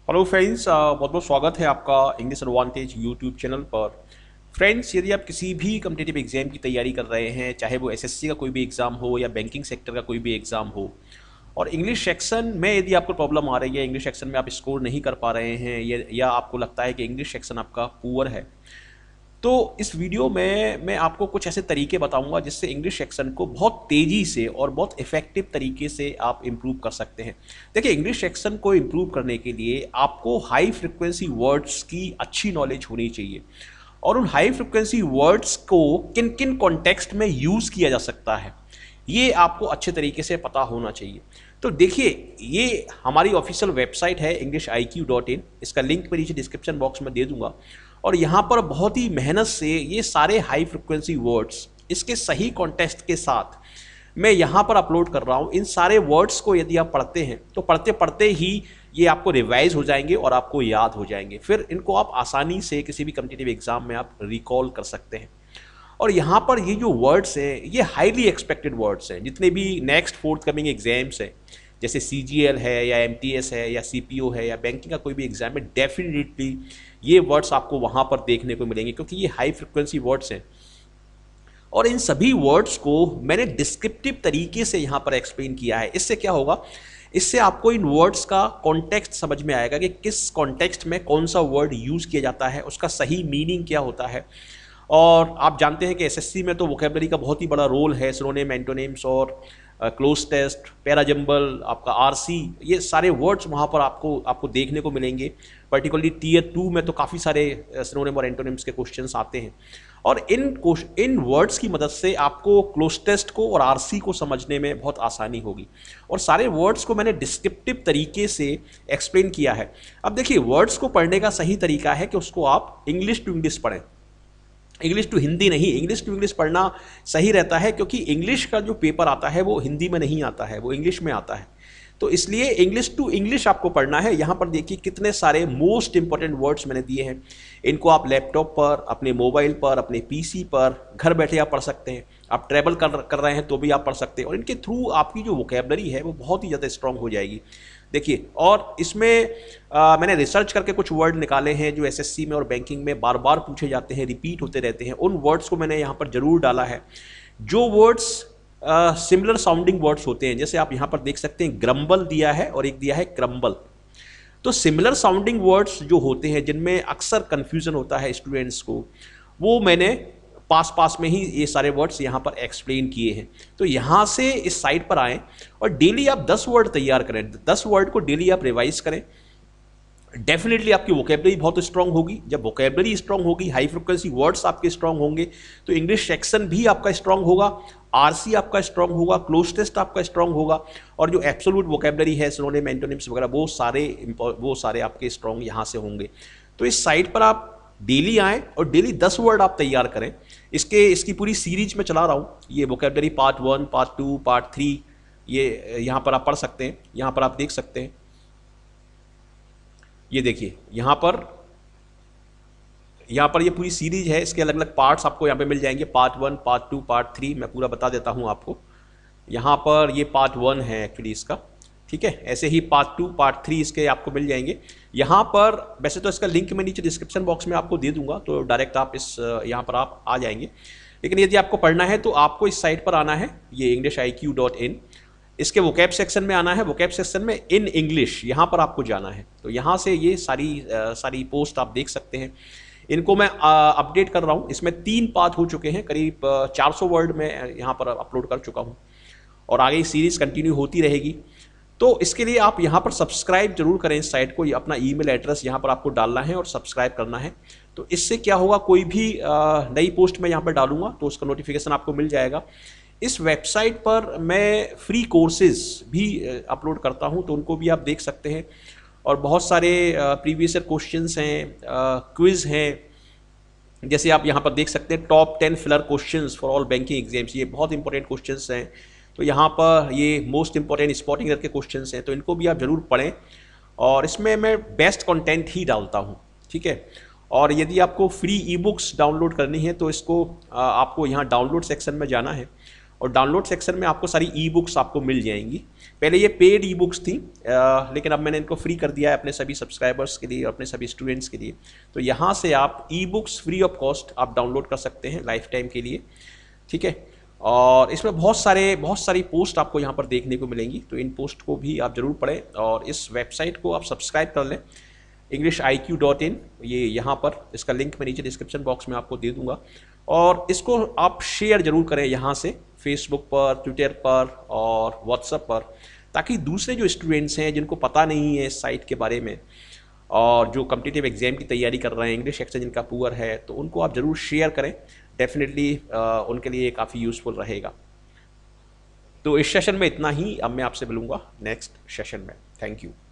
Hello friends, बहुत बहुत स्वागत है आपका इंग्लिश एडवांटेज यूट्यूब चैनल पर। फ्रेंड्स, यदि आप किसी भी कम्पिटिटिव एग्जाम की तैयारी कर रहे हैं, चाहे वो एसएससी का कोई भी एग्ज़ाम हो या बैंकिंग सेक्टर का कोई भी एग्ज़ाम हो, और इंग्लिश सेक्शन में यदि आपको प्रॉब्लम आ रही है, इंग्लिश सेक्शन में आप स्कोर नहीं कर पा रहे हैं या आपको लगता है कि इंग्लिश सेक्शन आपका पुअर है, तो इस वीडियो में मैं आपको कुछ ऐसे तरीके बताऊंगा जिससे इंग्लिश सेक्शन को बहुत तेज़ी से और बहुत इफ़ेक्टिव तरीके से आप इम्प्रूव कर सकते हैं। देखिए, इंग्लिश सेक्शन को इम्प्रूव करने के लिए आपको हाई फ्रिक्वेंसी वर्ड्स की अच्छी नॉलेज होनी चाहिए, और उन हाई फ्रिक्वेंसी वर्ड्स को किन किन कॉन्टेक्स्ट में यूज़ किया जा सकता है, ये आपको अच्छे तरीके से पता होना चाहिए। तो देखिए, ये हमारी ऑफिशियल वेबसाइट है EnglishIQ.in। इसका लिंक मैं नीचे डिस्क्रिप्शन बॉक्स में दे दूंगा, और यहाँ पर बहुत ही मेहनत से ये सारे हाई फ्रिक्वेंसी वर्ड्स इसके सही कॉन्टेक्स्ट के साथ मैं यहाँ पर अपलोड कर रहा हूँ। इन सारे वर्ड्स को यदि आप पढ़ते हैं तो पढ़ते पढ़ते ही ये आपको रिवाइज हो जाएंगे और आपको याद हो जाएंगे। फिर इनको आप आसानी से किसी भी कम्पिटिटिव एग्जाम में आप रिकॉल कर सकते हैं। और यहाँ पर ये जो वर्ड्स हैं, ये हाईली एक्सपेक्टेड वर्ड्स हैं। जितने भी नेक्स्ट फोर्थ कमिंग एग्जाम्स हैं, जैसे CGL है या MTS है या CPO है या बैंकिंग का कोई भी एग्जाम है, डेफिनेटली ये वर्ड्स आपको वहाँ पर देखने को मिलेंगे, क्योंकि ये हाई फ्रिक्वेंसी वर्ड्स हैं। और इन सभी वर्ड्स को मैंने डिस्क्रिप्टिव तरीके से यहाँ पर एक्सप्लेन किया है। इससे क्या होगा, इससे आपको इन वर्ड्स का कॉन्टेक्स्ट समझ में आएगा कि किस कॉन्टेक्स्ट में कौन सा वर्ड यूज़ किया जाता है, उसका सही मीनिंग क्या होता है। और आप जानते हैं कि एसएससी में तो वोकेबलरी का बहुत ही बड़ा रोल है। सिनोनिम, एंटोनिम्स और क्लोज टेस्ट, पैराजम्बल, आपका RC, ये सारे वर्ड्स वहाँ पर आपको देखने को मिलेंगे। पर्टिकुलरली Tier 2 में तो काफ़ी सारे सिनोनिम और एंटोनिम्स के क्वेश्चंस आते हैं, और इन वर्ड्स की मदद से आपको क्लोज टेस्ट को और RC को समझने में बहुत आसानी होगी। और सारे वर्ड्स को मैंने डिस्क्रिप्टिव तरीके से एक्सप्लेन किया है। अब देखिए, वर्ड्स को पढ़ने का सही तरीका है कि उसको आप इंग्लिश टू इंग्लिश पढ़ें, इंग्लिश टू हिंदी नहीं। इंग्लिश टू इंग्लिश पढ़ना सही रहता है, क्योंकि इंग्लिश का जो पेपर आता है वो हिंदी में नहीं आता है, वो इंग्लिश में आता है। तो इसलिए इंग्लिश टू इंग्लिश आपको पढ़ना है। यहाँ पर देखिए कितने सारे मोस्ट इंपॉर्टेंट वर्ड्स मैंने दिए हैं। इनको आप लैपटॉप पर, अपने मोबाइल पर, अपने PC पर घर बैठे आप पढ़ सकते हैं। आप ट्रैवल कर रहे हैं तो भी आप पढ़ सकते हैं, और इनके थ्रू आपकी जो वोकेबलरी है वो बहुत ही ज़्यादा स्ट्रांग हो जाएगी। देखिए, और इसमें मैंने रिसर्च करके कुछ वर्ड निकाले हैं जो एसएससी में और बैंकिंग में बार बार पूछे जाते हैं, रिपीट होते रहते हैं। उन वर्ड्स को मैंने यहाँ पर जरूर डाला है। जो वर्ड्स सिमिलर साउंडिंग वर्ड्स होते हैं, जैसे आप यहाँ पर देख सकते हैं, ग्रम्बल दिया है और एक दिया है क्रम्बल। तो सिमिलर साउंडिंग वर्ड्स जो होते हैं, जिनमें अक्सर कन्फ्यूजन होता है स्टूडेंट्स को, वो मैंने पास पास में ही ये सारे वर्ड्स यहाँ पर एक्सप्लेन किए हैं। तो यहाँ से इस साइट पर आएँ और डेली आप 10 वर्ड तैयार करें। 10 वर्ड को डेली आप रिवाइज करें। डेफिनेटली आपकी वोकेबलरी बहुत स्ट्रांग होगी। जब वोकेबलरी स्ट्रांग होगी, हाई फ्रिक्वेंसी वर्ड्स आपके स्ट्रांग होंगे, तो इंग्लिश सेक्शन भी आपका स्ट्रांग होगा, RC आपका स्ट्रांग होगा, क्लोज टेस्ट आपका स्ट्रांग होगा, और जो एब्सोल्यूट वोकेबलरी है, सिनोनिम, एंटोनिम्स वगैरह, वो सारे आपके स्ट्रांग यहाँ से होंगे। तो इस साइट पर आप डेली आएँ और डेली 10 वर्ड आप तैयार करें। इसकी पूरी सीरीज में चला रहा हूँ। ये वोकेबलरी पार्ट 1, पार्ट 2, पार्ट 3, ये यहाँ पर आप पढ़ सकते हैं। यहाँ पर आप देख सकते हैं, ये देखिए यहाँ पर ये पूरी सीरीज है। इसके अलग अलग पार्ट्स आपको यहाँ पे मिल जाएंगे, पार्ट 1, पार्ट 2, पार्ट 3। मैं पूरा बता देता हूँ आपको। यहाँ पर ये पार्ट 1 है एक्चुअली इसका, ठीक है। ऐसे ही पार्ट 2, पार्ट 3 इसके आपको मिल जाएंगे। यहाँ पर वैसे तो इसका लिंक मैं नीचे डिस्क्रिप्शन बॉक्स में आपको दे दूंगा, तो डायरेक्ट आप यहाँ पर आप आ जाएंगे। लेकिन यदि आपको पढ़ना है तो आपको इस साइट पर आना है, ये EnglishIQ.in। इसके वोकैब सेक्शन में आना है। वोकैब सेक्शन में इन इंग्लिश यहाँ पर आपको जाना है। तो यहाँ से ये सारी पोस्ट आप देख सकते हैं। इनको मैं अपडेट कर रहा हूँ। इसमें 3 पार्ट हो चुके हैं, करीब 400 वर्ड में यहाँ पर अपलोड कर चुका हूँ, और आगे सीरीज कंटिन्यू होती रहेगी। तो इसके लिए आप यहाँ पर सब्सक्राइब जरूर करें इस साइट को। अपना ईमेल एड्रेस यहाँ पर आपको डालना है और सब्सक्राइब करना है। तो इससे क्या होगा, कोई भी नई पोस्ट मैं यहाँ पर डालूंगा तो उसका नोटिफिकेशन आपको मिल जाएगा। इस वेबसाइट पर मैं फ्री कोर्सेज भी अपलोड करता हूँ, तो उनको भी आप देख सकते हैं। और बहुत सारे प्रीवियस ईयर क्वेश्चंस हैं, क्विज़ हैं। जैसे आप यहाँ पर देख सकते हैं, top 10 filler questions for all banking exams. ये बहुत इंपॉर्टेंट क्वेश्चंस हैं। तो यहाँ पर ये मोस्ट इंपॉर्टेंट स्पॉटिंग के क्वेश्चंस हैं, तो इनको भी आप ज़रूर पढ़ें। और इसमें मैं बेस्ट कंटेंट ही डालता हूँ, ठीक है। और यदि आपको फ्री ई बुक्स डाउनलोड करनी है तो इसको आपको यहाँ डाउनलोड सेक्शन में जाना है, और डाउनलोड सेक्शन में आपको सारी ई बुक्स आपको मिल जाएंगी। पहले ये पेड ई बुक्स थी, लेकिन अब मैंने इनको फ्री कर दिया है अपने सभी सब्सक्राइबर्स के लिए, अपने सभी स्टूडेंट्स के लिए। तो यहाँ से आप e books free of cost आप डाउनलोड कर सकते हैं लाइफ टाइम के लिए, ठीक है। और इसमें बहुत सारी पोस्ट आपको यहाँ पर देखने को मिलेंगी, तो इन पोस्ट को भी आप ज़रूर पढ़ें और इस वेबसाइट को आप सब्सक्राइब कर लें, EnglishIQ.in। ये यहाँ पर इसका लिंक मैं नीचे डिस्क्रिप्शन बॉक्स में आपको दे दूँगा, और इसको आप शेयर ज़रूर करें यहाँ से फेसबुक पर, ट्विटर पर और व्हाट्सएप पर, ताकि दूसरे जो स्टूडेंट्स हैं जिनको पता नहीं है इस साइट के बारे में और जो कॉम्पिटिटिव एग्जाम की तैयारी कर रहे हैं, इंग्लिश एक्सेस जिनका पुअर है, तो उनको आप ज़रूर शेयर करें। डेफिनेटली उनके लिए काफ़ी यूज़फुल रहेगा। तो इस सेशन में इतना ही, अब मैं आपसे मिलूँगा नेक्स्ट सेशन में। Thank you.